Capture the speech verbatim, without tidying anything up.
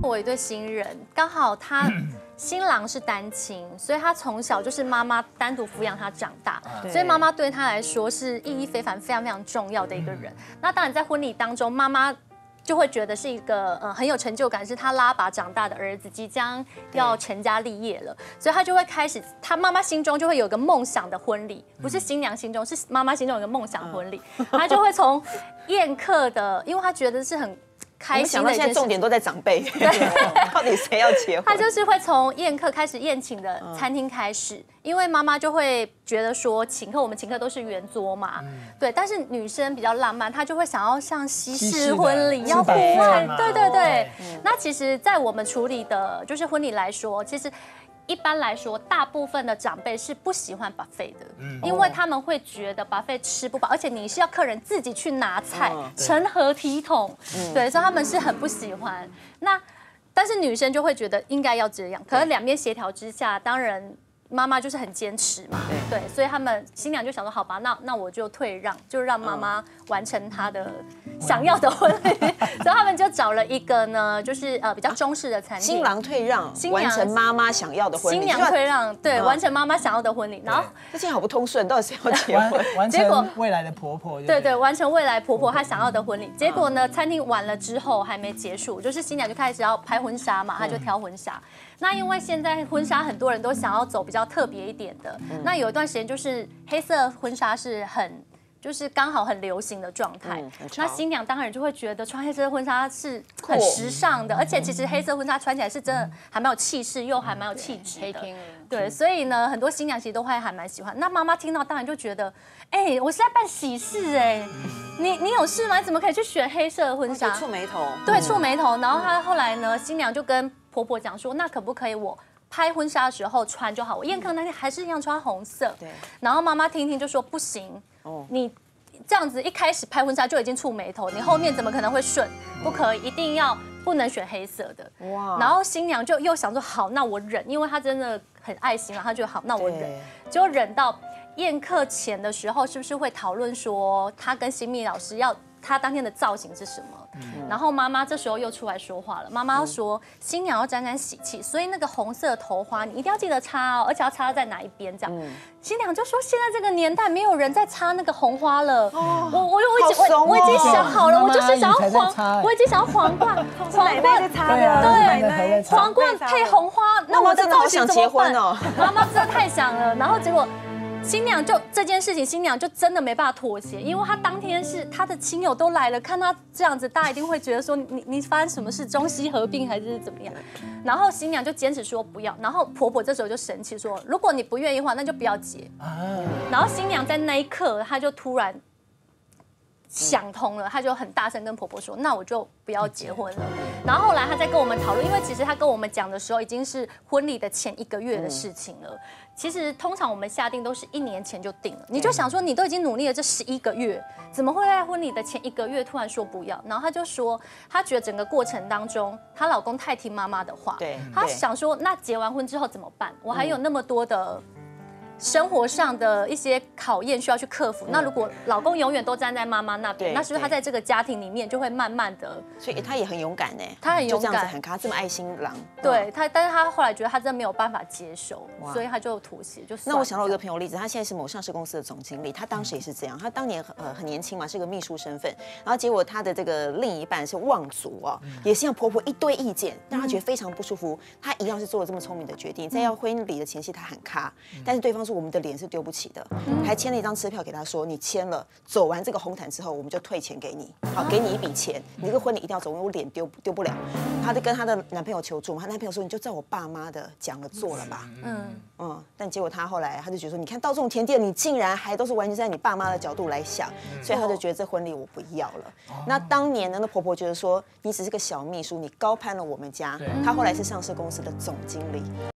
过一对新人，刚好他新郎是单亲，所以他从小就是妈妈单独抚养他长大，所以妈妈对他来说是意义非凡、非常非常重要的一个人。那当然在婚礼当中，妈妈就会觉得是一个呃很有成就感，是他拉拔长大的儿子即将要成家立业了，所以他就会开始，他妈妈心中就会有个梦想的婚礼，不是新娘心中，是妈妈心中有个梦想婚礼，他就会从宴客的，因为他觉得是很开心的一件事。 现在重点都在长辈，到底谁要结婚？ 他就是会从宴客开始，宴请的餐厅开始，因为妈妈就会觉得说，请客我们请客都是圆桌嘛，对。但是女生比较浪漫，她就会想要像西式婚礼要户外，对对对。那其实，在我们处理的就是婚礼来说，其实。一般来说，大部分的长辈是不喜欢 buffet 的，因为他们会觉得 buffet 吃不饱，而且你是要客人自己去拿菜，成何体统？对，所以他们是很不喜欢。那但是女生就会觉得应该要这样，可是两边协调之下，当然妈妈就是很坚持嘛，对，所以他们新娘就想说，好吧，那那我就退让，就让妈妈完成她的想要的婚礼，所以他们就找了一个呢，就是呃比较中式的餐厅。 新郎退让，完成妈妈想要的婚礼。 新娘退让，对，完成妈妈想要的婚礼。然后这现在好不通顺，到底谁要结婚？ 完成未来的婆婆。 对对，完成未来婆婆她想要的婚礼。结果呢，餐厅完了之后还没结束，就是新娘就开始要拍婚纱嘛，她就挑婚纱。那因为现在婚纱很多人都想要走比较特别一点的，那有一段时间就是黑色婚纱是很。就是刚好很流行的状态，嗯、那新娘当然就会觉得穿黑色婚纱是很时尚的，而且其实黑色婚纱穿起来是真的还蛮有气势，又还蛮有气质的。黑天鹅。对，所以呢，很多新娘其实都会还蛮喜欢。那妈妈听到当然就觉得，哎、欸，我是在办喜事哎、欸，你你有事吗？你怎么可以去选黑色的婚纱？ 触眉头。 对，触眉头。然后她后来呢，新娘就跟婆婆讲说，那可不可以我？拍婚纱的时候穿就好，我宴客那天还是一样穿红色。对。然后妈妈听听就说不行，哦，你这样子一开始拍婚纱就已经触眉头，你后面怎么可能会顺？不可以，一定要不能选黑色的。哇。然后新娘就又想说好，那我忍，因为她真的很爱新郎，她就好，那我忍，就忍到宴客前的时候，是不是会讨论说她跟新密老师要她当天的造型是什么？然后妈妈这时候又出来说话了，妈妈说新娘要沾沾喜气，所以那个红色头花你一定要记得擦哦，而且要擦在哪一边这样。新娘就说现在这个年代没有人在擦那个红花了，我我我已经我我已经想好了，我就是想要皇，我已经想要皇冠，皇冠擦的， 对，皇冠配红花， 那我真的好想结婚哦， 妈妈真的太想了，然后结果。新娘就这件事情，新娘就真的没办法妥协，因为她当天是她的亲友都来了，看她这样子，大家一定会觉得说你你发生什么事，中西合并还是怎么样？然后新娘就坚持说不要，然后婆婆这时候就生气说，如果你不愿意的话，那就不要结。然后新娘在那一刻，她就突然想通了，她就很大声跟婆婆说，那我就不要结婚了。然后后来她在跟我们讨论，因为其实她跟我们讲的时候，已经是婚礼的前一个月的事情了。其实通常我们下定都是一年前就定了，你就想说你都已经努力了这十一个月，怎么会在婚礼的前一个月突然说不要？然后她就说，她觉得整个过程当中，她老公太听妈妈的话，对，她想说那结完婚之后怎么办？我还有那么多的。生活上的一些考验需要去克服。那如果老公永远都站在妈妈那边，那是不是他在这个家庭里面就会慢慢的？ 所以他也很勇敢呢， 他很勇敢， 就这样子很他这么爱新郎。 对他，但是他后来觉得他真的没有办法接受，所以他就妥协。就那我想到一个朋友例子，他现在是某上市公司的总经理，他当时也是这样，他当年呃很年轻嘛，是个秘书身份，然后结果他的这个另一半是望族哦，也是像婆婆一堆意见，让他觉得非常不舒服。他一样是做了这么聪明的决定，在要婚礼的前夕他很咖，但是对方说我们的脸是丢不起的，还签了一张支票给他说，你签了，走完这个红毯之后，我们就退钱给你，好，给你一笔钱，你这个婚礼一定要走，因为我脸丢丢不了。她就跟她的男朋友求助嘛，她男朋友说，你就照我爸妈的讲了做了吧，嗯嗯，但结果她后来，她就觉得说，你看到这种田地，你竟然还都是完全在你爸妈的角度来想，所以她就觉得这婚礼我不要了。那当年呢，那婆婆觉得说，你只是个小秘书，你高攀了我们家，她后来是上市公司的总经理。